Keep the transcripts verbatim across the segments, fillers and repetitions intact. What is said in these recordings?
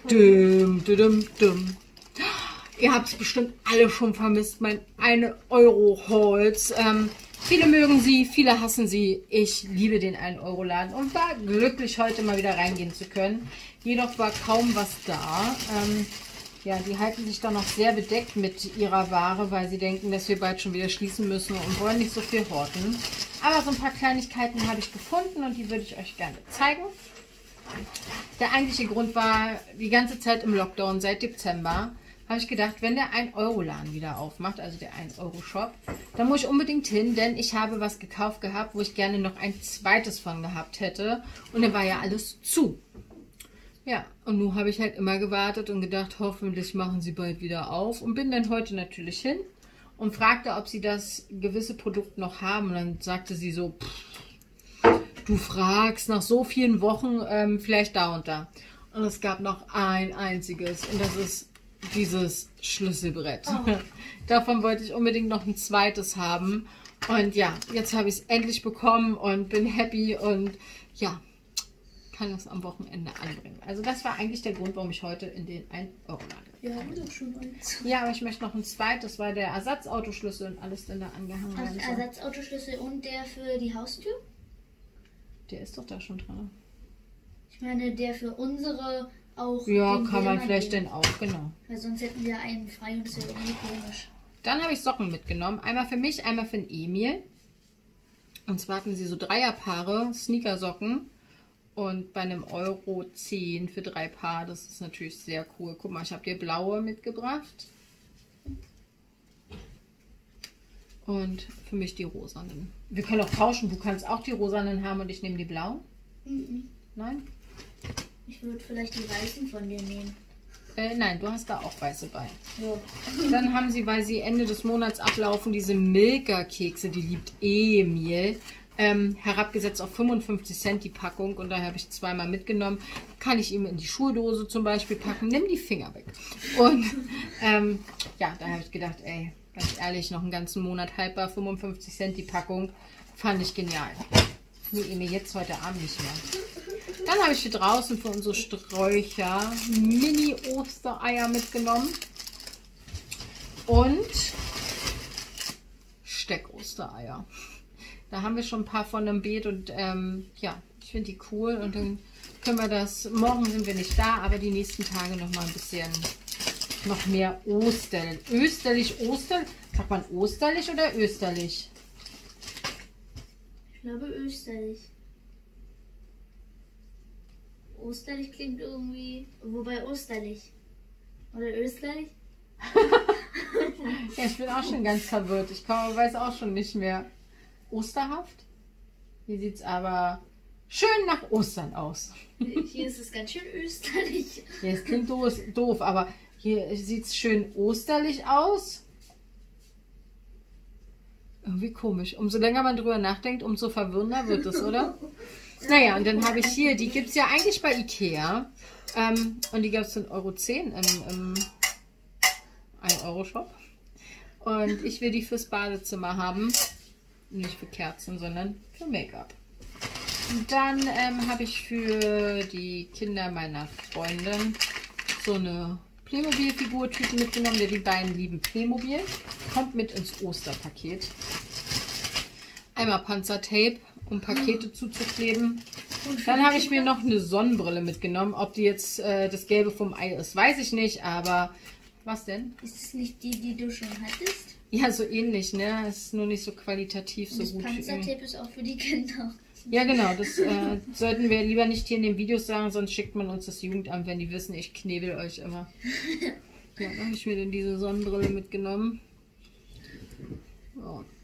Düm, düm, düm. Ihr habt es bestimmt alle schon vermisst, mein ein Euro Hauls. Ähm, viele mögen sie, viele hassen sie. Ich liebe den ein Euro Laden und war glücklich, heute mal wieder reingehen zu können. Jedoch war kaum was da. Ähm, ja, die halten sich da noch sehr bedeckt mit ihrer Ware, weil sie denken, dass wir bald schon wieder schließen müssen und wollen nicht so viel horten. Aber so ein paar Kleinigkeiten habe ich gefunden und die würde ich euch gerne zeigen. Der eigentliche Grund war, die ganze Zeit im Lockdown seit Dezember, habe ich gedacht, wenn der ein Euro Laden wieder aufmacht, also der ein Euro Shop, dann muss ich unbedingt hin, denn ich habe was gekauft gehabt, wo ich gerne noch ein zweites von gehabt hätte. Und dann war ja alles zu. Ja, und nun habe ich halt immer gewartet und gedacht, hoffentlich machen sie bald wieder auf. Und bin dann heute natürlich hin und fragte, ob sie das gewisse Produkt noch haben. Und dann sagte sie so, pff, du fragst nach so vielen Wochen, ähm, vielleicht da und da. Und es gab noch ein einziges und das ist dieses Schlüsselbrett. Oh. Davon wollte ich unbedingt noch ein zweites haben. Und ja, jetzt habe ich es endlich bekommen und bin happy und ja, kann es am Wochenende anbringen. Also das war eigentlich der Grund, warum ich heute in den ein Euro Laden. Wir haben doch schon eins. Ja, aber ich möchte noch ein zweites, weil der Ersatzautoschlüssel und alles dann da angehangen Also ist. Ersatzautoschlüssel und der für die Haustür? Der ist doch da schon dran. Ich meine, der für unsere auch. Ja, kann man vielleicht geben. dann auch, genau. Weil sonst hätten wir einen frei und das wäre irgendwie komisch. Dann habe ich Socken mitgenommen. Einmal für mich, einmal für den Emil. Und zwar hatten sie so Dreierpaare Sneakersocken. Und bei einem Euro zehn für drei Paar. Das ist natürlich sehr cool. Guck mal, ich habe dir blaue mitgebracht. Und für mich die rosanen. Wir können auch tauschen. Du kannst auch die rosanen haben und ich nehme die blauen. Mhm. Nein? Ich würde vielleicht die weißen von dir nehmen. Äh, nein, du hast da auch weiße bei. Ja. Dann haben sie, weil sie Ende des Monats ablaufen, diese Milka-Kekse, die liebt Emil, ähm, herabgesetzt auf fünfundfünfzig Cent die Packung. Und daher habe ich zweimal mitgenommen. Kann ich ihm in die Schuldose zum Beispiel packen. Nimm die Finger weg. Und ähm, ja, da habe ich gedacht, ey, ganz ehrlich, noch einen ganzen Monat haltbar, fünfundfünfzig Cent die Packung. Fand ich genial. Nee, Emil, jetzt heute Abend nicht mehr. Dann habe ich hier draußen für unsere Sträucher Mini-Ostereier mitgenommen. Und Steckostereier. Da haben wir schon ein paar von einem Beet und ähm, ja, ich finde die cool. Und dann können wir das, morgen sind wir nicht da, aber die nächsten Tage noch mal ein bisschen, noch mehr Ostern. Österlich, Ostern? Sagt man osterlich oder österlich? Ich glaube österlich. Osterlich klingt irgendwie, wobei osterlich. Oder österlich? Ja, ich bin auch schon ganz verwirrt. Ich kann, weiß auch schon nicht mehr. Osterhaft? Hier sieht es aber schön nach Ostern aus. Hier ist es ganz schön österlich. Ja, es klingt doof, doof, aber hier sieht es schön osterlich aus. Irgendwie komisch. Umso länger man drüber nachdenkt, umso verwirrender wird es, oder? Naja, und dann habe ich hier, die gibt es ja eigentlich bei Ikea. Ähm, und die gab es für ein Euro zehn im, im ein Euro Shop. Und ich will die fürs Badezimmer haben. Nicht für Kerzen, sondern für Make-up. Und dann ähm, habe ich für die Kinder meiner Freundin so eine Playmobil-Figurtüte mitgenommen. Denn die beiden lieben Playmobil. Kommt mit ins Osterpaket. Einmal Panzertape, um Pakete zuzukleben. Dann habe ich mir noch eine Sonnenbrille mitgenommen. Ob die jetzt äh, das Gelbe vom Ei ist, weiß ich nicht. Aber was denn? Ist es nicht die, die du schon hattest? Ja, so ähnlich, ne? Es ist nur nicht so qualitativ so das gut. Panzertape ist auch für die Kinder. Ja, genau. Das äh, sollten wir lieber nicht hier in den Videos sagen, sonst schickt man uns das Jugendamt, wenn die wissen, ich knebel euch immer. Ja, dann habe ich mir dann diese Sonnenbrille mitgenommen. So.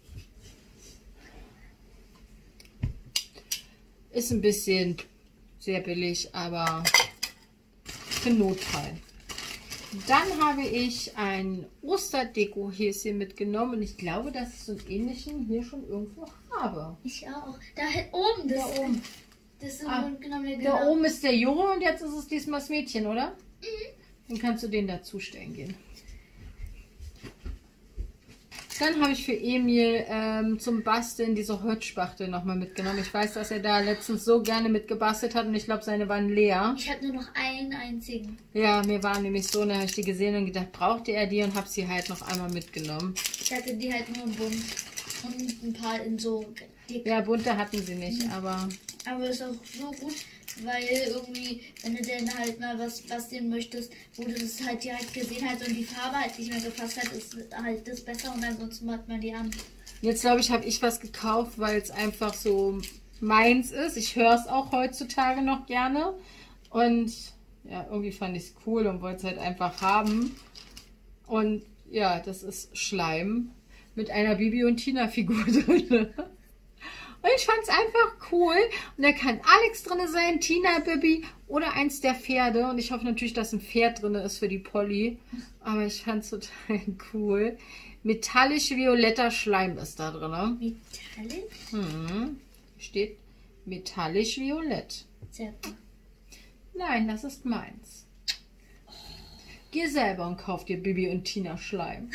Ist ein bisschen sehr billig, aber für Notfall. Dann habe ich ein Osterdeko-Häschen mitgenommen und ich glaube, dass ich so einen ähnlichen hier schon irgendwo habe. Ich auch. Da oben, das, da oben. Das ist Ah, genau, genau. Da oben ist der Junge und jetzt ist es diesmal das Mädchen, oder? Mhm. Dann kannst du den dazustellen gehen. Dann habe ich für Emil ähm, zum Basteln diese Holzspachtel nochmal mitgenommen. Ich weiß, dass er da letztens so gerne mitgebastelt hat und ich glaube, seine waren leer. Ich habe nur noch einen einzigen. Ja, mir war nämlich so, da habe ich die gesehen und gedacht, brauchte er die und habe sie halt noch einmal mitgenommen. Ich hatte die halt nur bunt und ein paar in so dick. Ja, bunte hatten sie nicht, aber... Aber ist auch so gut, weil irgendwie, wenn du denn halt mal was basteln möchtest, wo du das halt direkt gesehen hast und die Farbe halt nicht mehr gepasst hat, ist halt das besser und ansonsten macht man die an. Jetzt glaube ich, habe ich was gekauft, weil es einfach so meins ist. Ich höre es auch heutzutage noch gerne und ja, irgendwie fand ich es cool und wollte es halt einfach haben. Und ja, das ist Schleim mit einer Bibi und Tina Figur drin. Und ich fand es einfach cool. Und da kann Alex drin sein, Tina, Bibi oder eins der Pferde. Und ich hoffe natürlich, dass ein Pferd drin ist für die Polly. Aber ich fand es total cool. Metallisch-violetter Schleim ist da drin. Metallisch? Hm. Steht metallisch-violett. Sehr gut. Nein, das ist meins. Geh selber und kauf dir Bibi und Tina Schleim.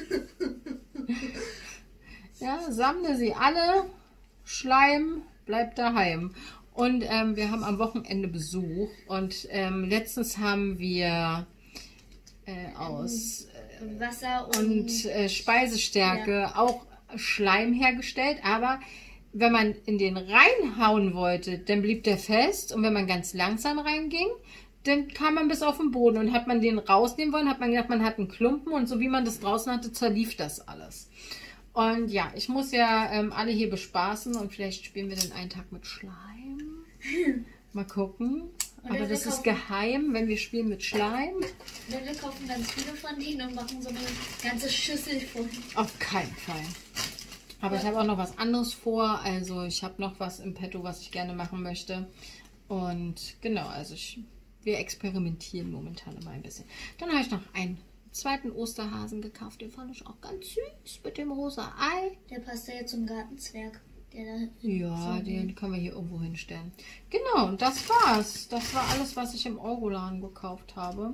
Ja, sammle sie alle. Schleim, bleibt daheim. Und ähm, wir haben am Wochenende Besuch. Und ähm, letztens haben wir äh, aus äh, Wasser und, und äh, Speisestärke ja. auch Schleim hergestellt. Aber wenn man in den reinhauen wollte, dann blieb der fest. Und wenn man ganz langsam reinging, dann kam man bis auf den Boden. Und hat man den rausnehmen wollen, hat man gedacht, man hat einen Klumpen. Und so wie man das draußen hatte, zerlief das alles. Und ja, ich muss ja ähm, alle hier bespaßen und vielleicht spielen wir den einen Tag mit Schleim. Mal gucken. Oder Aber das wir ist kaufen- geheim, wenn wir spielen mit Schleim. Oder wir kaufen ganz viele von denen und machen so eine ganze Schüssel voll. Auf keinen Fall. Aber ich habe auch noch was anderes vor. Also ich habe noch was im Petto, was ich gerne machen möchte. Und genau, also ich, wir experimentieren momentan immer ein bisschen. Dann habe ich noch einen zweiten Osterhasen gekauft. Den fand ich auch ganz süß mit dem rosa Ei. Der passt ja jetzt zum Gartenzwerg. Der da Ja, so den können wir hier irgendwo hinstellen. Genau, und das war's. Das war alles, was ich im Euroladen gekauft habe.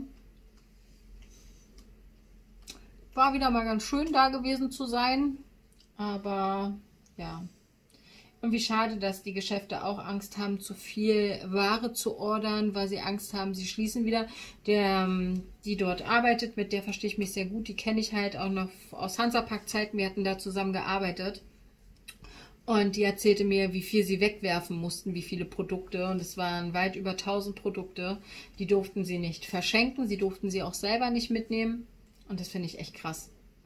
War wieder mal ganz schön da gewesen zu sein. Aber ja, irgendwie schade, dass die Geschäfte auch Angst haben, zu viel Ware zu ordern, weil sie Angst haben, sie schließen wieder. Der, die dort arbeitet, mit der verstehe ich mich sehr gut. Die kenne ich halt auch noch aus Hansapark-Zeiten. Wir hatten da zusammen gearbeitet. Und die erzählte mir, wie viel sie wegwerfen mussten, wie viele Produkte. Und es waren weit über tausend Produkte. Die durften sie nicht verschenken. Sie durften sie auch selber nicht mitnehmen. Und das finde ich echt krass.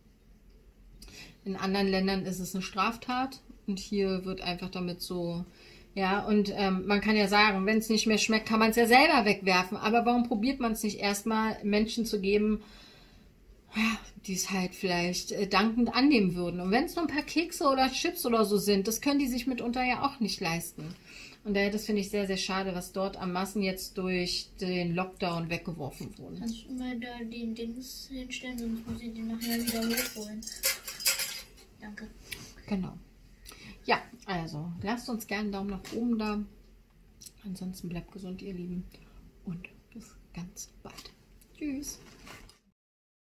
In anderen Ländern ist es eine Straftat. Und hier wird einfach damit so... Ja, und ähm, man kann ja sagen, wenn es nicht mehr schmeckt, kann man es ja selber wegwerfen. Aber warum probiert man es nicht erstmal, Menschen zu geben, die es halt vielleicht äh, dankend annehmen würden. Und wenn es nur ein paar Kekse oder Chips oder so sind, das können die sich mitunter ja auch nicht leisten. Und daher, das finde ich sehr, sehr schade, was dort an Massen jetzt durch den Lockdown weggeworfen wurden. Kannst du mal da den Dings hinstellen, sonst muss ich den nachher wieder hochholen. Danke. Genau. Ja, also lasst uns gerne einen Daumen nach oben da. Ansonsten bleibt gesund, ihr Lieben. Und bis ganz bald. Tschüss.